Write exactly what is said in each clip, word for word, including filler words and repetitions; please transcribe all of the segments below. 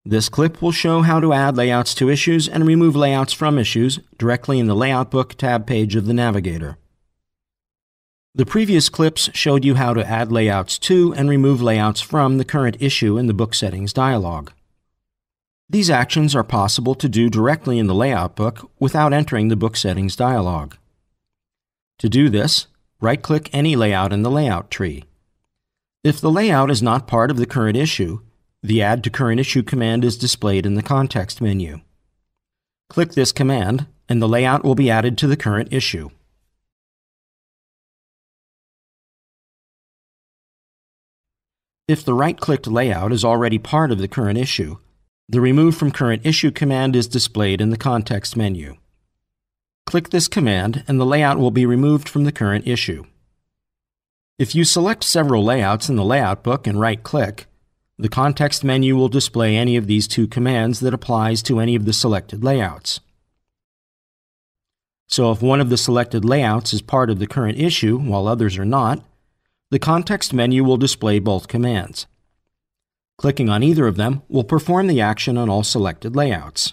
This clip will show how to add layouts to issues and remove layouts from issues directly in the Layout Book tab page of the Navigator. The previous clips showed you how to add layouts to and remove layouts from the current issue in the Book Settings dialog. These actions are possible to do directly in the Layout Book without entering the Book Settings dialog. To do this, right-click any layout in the layout tree. If the layout is not part of the current issue, the Add to Current Issue command is displayed in the context menu. Click this command, and the layout will be added to the current issue. If the right-clicked layout is already part of the current issue, the Remove from Current Issue command is displayed in the context menu. Click this command, and the layout will be removed from the current issue. If you select several layouts in the Layout Book and right-click, the context menu will display any of these two commands that applies to any of the selected layouts. So if one of the selected layouts is part of the current issue while others are not, the context menu will display both commands. Clicking on either of them will perform the action on all selected layouts.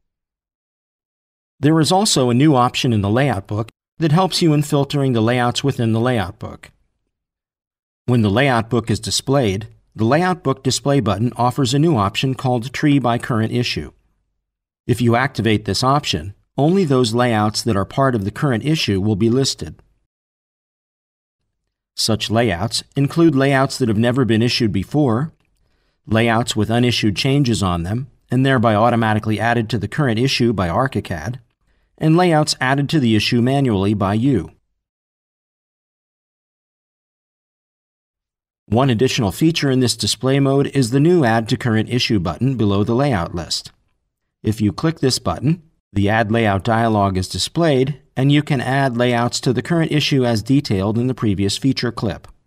There is also a new option in the Layout Book that helps you in filtering the layouts within the Layout Book. When the Layout Book is displayed, the Layout Book display button offers a new option called Tree by Current Issue. If you activate this option, only those layouts that are part of the current issue will be listed. Such layouts include layouts that have never been issued before, layouts with unissued changes on them, and thereby automatically added to the current issue by ArchiCAD, and layouts added to the issue manually by you. One additional feature in this display mode is the new Add to Current Issue button below the layout list. If you click this button, the Add Layout dialog is displayed, and you can add layouts to the current issue as detailed in the previous feature clip.